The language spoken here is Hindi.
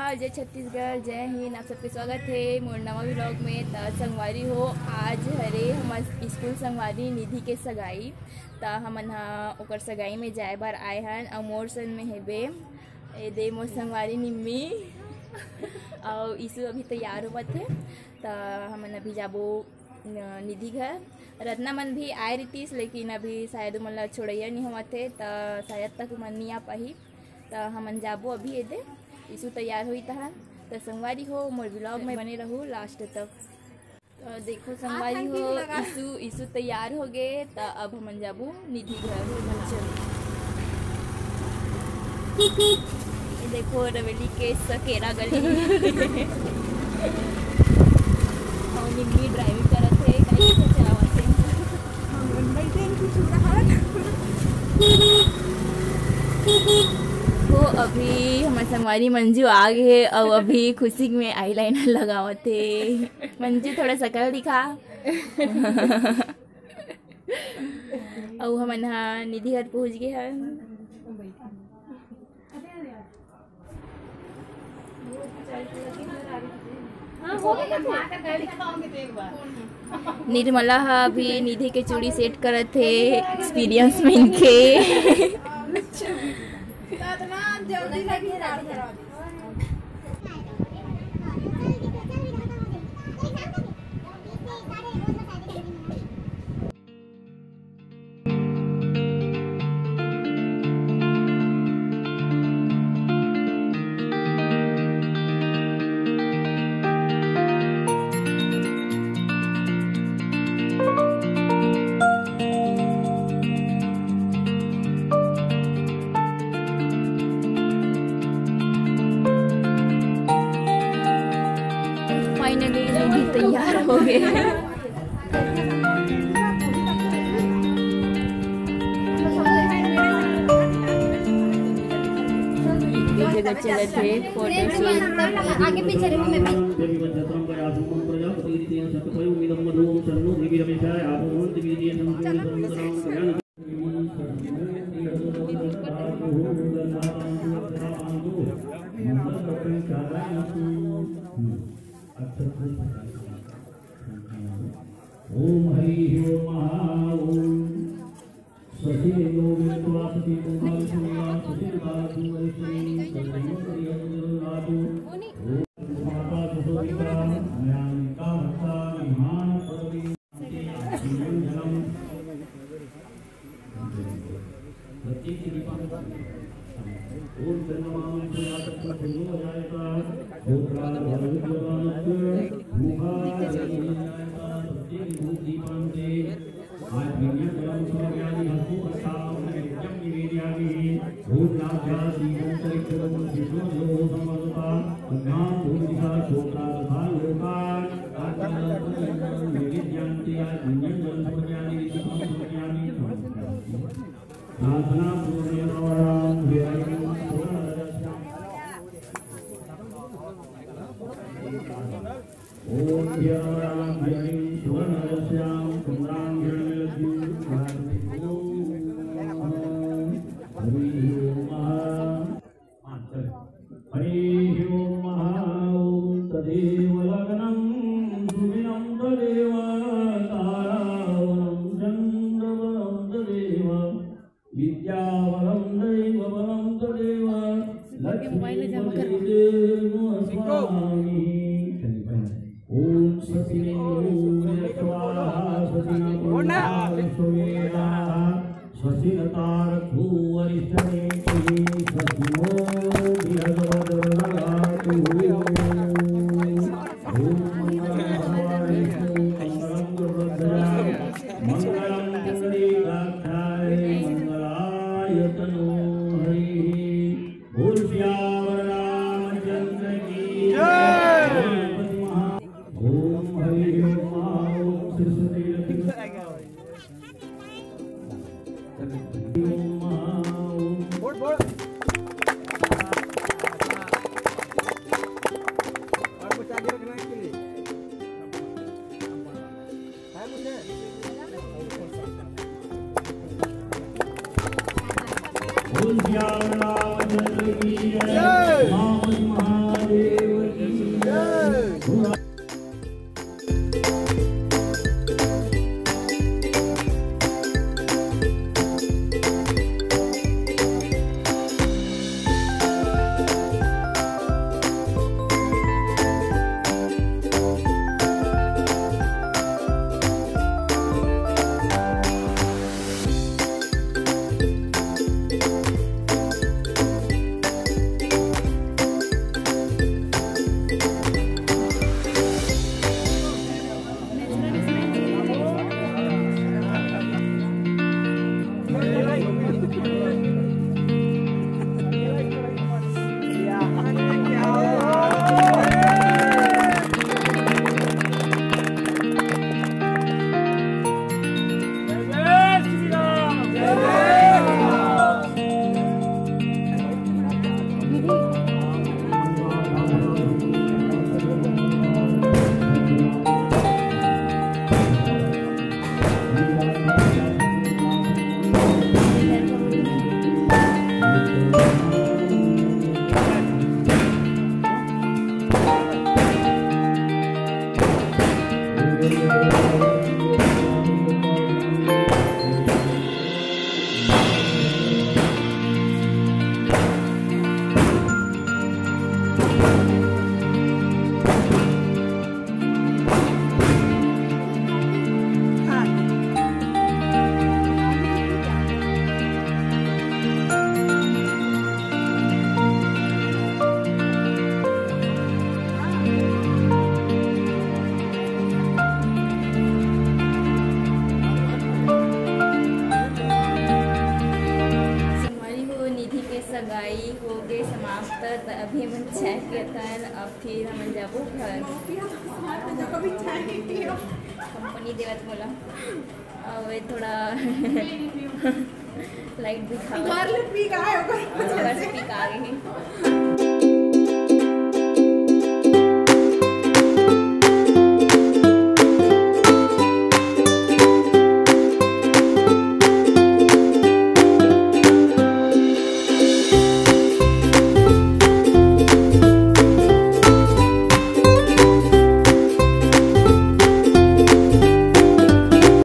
नमस्कार, जय छत्तीसगढ़, जय हिंद। आप सबके स्वागत है मोर नवा व्लॉग में। त संगवारी हो, आज हरे हमार स्कूल संगवारी निधि के सगाई। त हमन ओकर सगाई में जाए बार आए हन। और मोर संग में हेबे ए दे मोर संगवारी निम्मी और ईसु अभी तैयार होवत है। त हमन अभी जाबो निधि घर। रत्ना मन भी आए रहीतिस, लेकिन अभी शायद मन ला छोड़ैया नहीं होवत है, त शायद तक मन नहीं आ पाही। त हमन जाबो अभी एदे ईसु तैयार हुई तहन। तो संगवारी हो, मोर व्लॉग में बने रहूँ लास्ट तक। तो देखो संगवारी हो, ईसु तैयार हो गए। तो अब हम जाबू निधि घर। ये देखो रवेली के सकेरा गली और निम्मी ड्राइविंग करत है, कहीं से चलावत है। वो अभी हमारे संगवारी मंजू आ गए और अभी खुशी में आईलाइनर लगावत है। मंजू थोड़ा शकल दिखा। और हमन निधि घर पहुँच गए हैं। निर्मला अभी निधि के चूड़ी सेट करत है, एक्सपीरियंस में इनके। फाइनली निधि तैयार हो गए। जगह चले थे फोटो शूट। आगे पीछे ओम हरि ओम ओम सती नो विश्वासति कुमार सुनिया सती बातु वैष्णवी सती करियंदु ओम माता सुतोविता ज्ञानिका भक्ता महान पदवी जन्म प्रतीक दीपक ओम जन्माम सुनातक पुण्यो जायता गोत्रा भगवद्गीता मुखा दीपांते आज विज्ञान सर्वज्ञानी हस्तु प्रसाद नित्यं निवेदयामि भूतनाभ्या दीपं चरित्रं विष्णु समर्पता ज्ञान भूतिहा शोका तथा लोकान आत्मनं निवेदयान्ति आज विज्ञान सर्वज्ञानी दीपं सर्वज्ञानी प्रार्थना पूर्णेन विरामं ओम ह्यां ह्रीं सुवर्णरस्यां कुम्रांगिणीलज्जु हरि ओम ओम तदेव लग्नं सुविनं तदेव तारावनं चन्द्रवनं तदेव विद्यावनं दैववनं तदेव लक्ष्मीपतिदेवो स्वामी। ओम जय सगाई हो गई समाप्त। तो अभी हम चाय पियता है, अब फिर हम जाबो घर। कंपनी देवत बोला अब थोड़ा लाइट भी खा घर से पी का गई।